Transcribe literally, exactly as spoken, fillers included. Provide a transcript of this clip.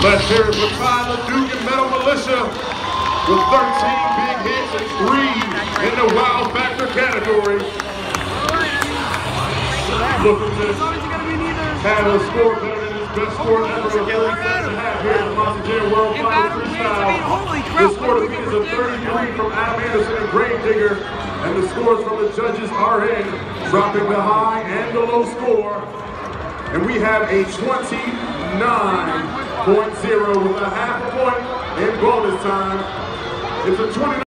Let's hear it for Tyler Duke and Metal Militia with thirteen big hits and three in the Wow Factor category. Looking to have a score better than his best score ever of thirty-seven and a half here in the Monster Jam World Final Freestyle. The score to beat is a thirty-three from Adam Anderson and Gravedigger, and the scores from the judges are in, dropping the high and the low score. And we have a twenty-nine point zero with a half a point in bonus time. It's a twenty-nine.